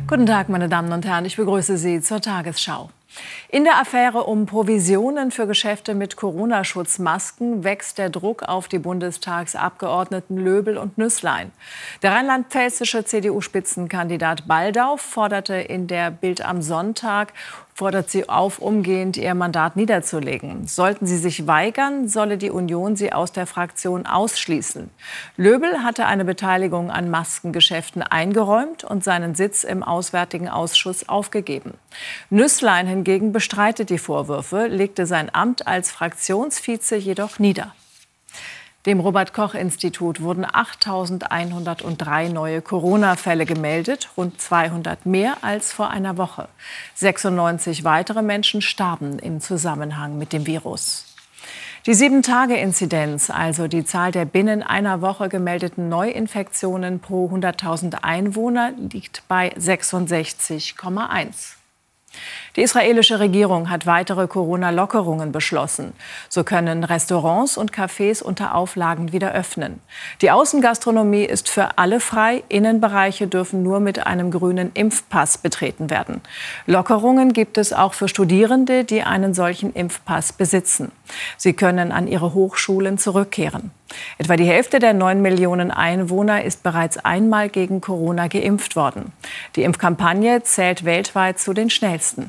Guten Tag, meine Damen und Herren, ich begrüße Sie zur Tagesschau. In der Affäre um Provisionen für Geschäfte mit Corona-Schutzmasken wächst der Druck auf die Bundestagsabgeordneten Löbel und Nüßlein. Der rheinland-pfälzische CDU-Spitzenkandidat Baldau forderte in der Bild am Sonntag, sie auf, umgehend ihr Mandat niederzulegen. Sollten sie sich weigern, solle die Union sie aus der Fraktion ausschließen. Löbel hatte eine Beteiligung an Maskengeschäften eingeräumt und seinen Sitz im Auswärtigen Ausschuss aufgegeben. Nüßlein hingegen bestreitet die Vorwürfe, legte sein Amt als Fraktionsvize jedoch nieder. Dem Robert-Koch-Institut wurden 8.103 neue Corona-Fälle gemeldet, rund 200 mehr als vor einer Woche. 96 weitere Menschen starben im Zusammenhang mit dem Virus. Die 7-Tage-Inzidenz, also die Zahl der binnen einer Woche gemeldeten Neuinfektionen pro 100.000 Einwohner, liegt bei 66,1. Die israelische Regierung hat weitere Corona-Lockerungen beschlossen. So können Restaurants und Cafés unter Auflagen wieder öffnen. Die Außengastronomie ist für alle frei. Innenbereiche dürfen nur mit einem grünen Impfpass betreten werden. Lockerungen gibt es auch für Studierende, die einen solchen Impfpass besitzen. Sie können an ihre Hochschulen zurückkehren. Etwa die Hälfte der 9 Millionen Einwohner ist bereits einmal gegen Corona geimpft worden. Die Impfkampagne zählt weltweit zu den schnellsten.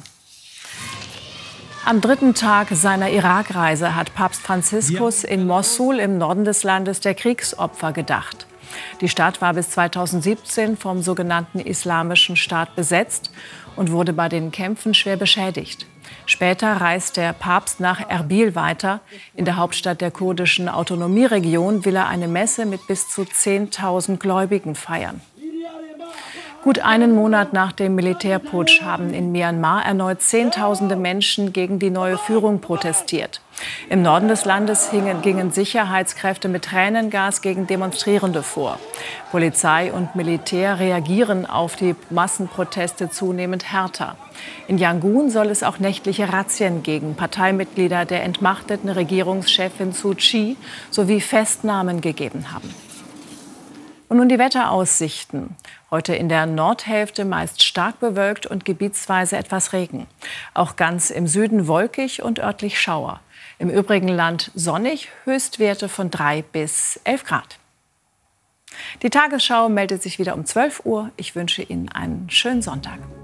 Am 3. Tag seiner Irakreise hat Papst Franziskus in Mossul im Norden des Landes der Kriegsopfer gedacht. Die Stadt war bis 2017 vom sogenannten Islamischen Staat besetzt und wurde bei den Kämpfen schwer beschädigt. Später reist der Papst nach Erbil weiter. In der Hauptstadt der kurdischen Autonomieregion will er eine Messe mit bis zu 10.000 Gläubigen feiern. Gut einen Monat nach dem Militärputsch haben in Myanmar erneut Zehntausende Menschen gegen die neue Führung protestiert. Im Norden des Landes gingen Sicherheitskräfte mit Tränengas gegen Demonstrierende vor. Polizei und Militär reagieren auf die Massenproteste zunehmend härter. In Yangon soll es auch nächtliche Razzien gegen Parteimitglieder der entmachteten Regierungschefin Suu Kyi sowie Festnahmen gegeben haben. Und nun die Wetteraussichten. Heute in der Nordhälfte meist stark bewölkt und gebietsweise etwas Regen. Auch ganz im Süden wolkig und örtlich Schauer. Im übrigen Land sonnig, Höchstwerte von 3 bis 11 Grad. Die Tagesschau meldet sich wieder um 12 Uhr. Ich wünsche Ihnen einen schönen Sonntag.